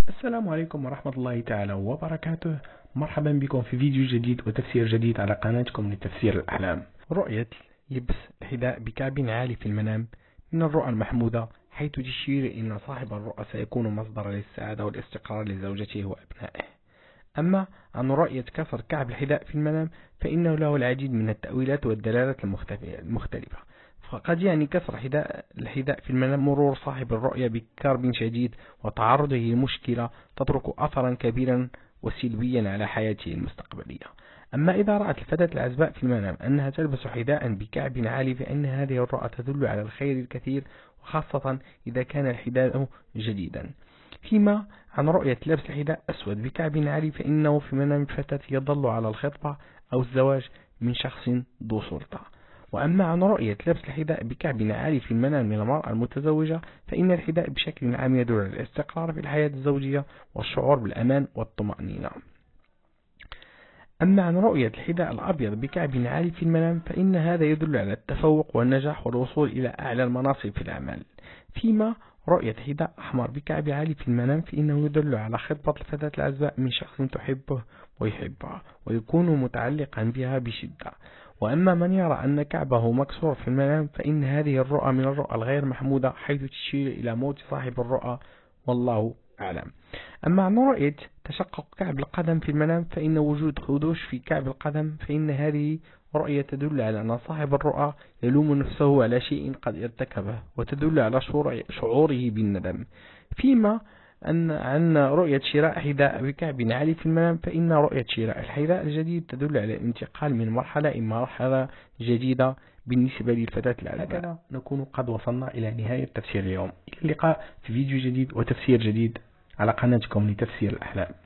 السلام عليكم ورحمة الله تعالى وبركاته. مرحبا بكم في فيديو جديد وتفسير جديد على قناتكم لتفسير الأحلام. رؤية لبس الحذاء بكعب عالي في المنام من الرؤى المحمودة، حيث تشير إن صاحب الرؤى سيكون مصدرا للسعادة والاستقرار لزوجته وأبنائه. أما عن رؤية كسر كعب الحذاء في المنام فإنه له العديد من التأويلات والدلالات المختلفة. فقد يعني كسر الحذاء في المنام مرور صاحب الرؤيا بكرب شديد وتعرضه لمشكلة تترك أثرا كبيرا وسلبيا على حياته المستقبلية. أما إذا رأت الفتاة العزباء في المنام أنها تلبس حذاء بكعب عالي فإن هذه الرؤى تدل على الخير الكثير، وخاصة إذا كان الحذاء جديدا. فيما عن رؤية لبس الحذاء أسود بكعب عالي فإنه في منام الفتاة يدل على الخطبة أو الزواج من شخص ذو سلطة. وأما عن رؤية لبس الحذاء بكعب عالي في المنام من المرأة المتزوجة فإن الحذاء بشكل عام يدل على الاستقرار في الحياة الزوجية والشعور بالأمان والطمأنينة. أما عن رؤية الحذاء الأبيض بكعب عالي في المنام فإن هذا يدل على التفوق والنجاح والوصول إلى أعلى المناصب في الأعمال. فيما رؤية حذاء أحمر بكعب عالي في المنام فإنه يدل على خطبة الفتاة العزباء من شخص تحبه ويحبها ويكون متعلقا بها بشدة. وأما من يرى أن كعبه مكسور في المنام فإن هذه الرؤى من الرؤى الغير محمودة، حيث تشير إلى موت صاحب الرؤى، والله أعلم. أما عن رؤية تشقق كعب القدم في المنام فإن وجود خدوش في كعب القدم فإن هذه رؤية تدل على أن صاحب الرؤى يلوم نفسه على شيء قد ارتكبه، وتدل على شعوره بالندم. فيما عن رؤية شراء حذاء بكعب عالي في المنام فإن رؤية شراء الحذاء الجديد تدل على الانتقال من مرحلة إلى مرحلة جديدة بالنسبة للفتاة العزباء. هكذا نكون قد وصلنا إلى نهاية تفسير اليوم. إلى اللقاء في فيديو جديد وتفسير جديد على قناتكم لتفسير الأحلام.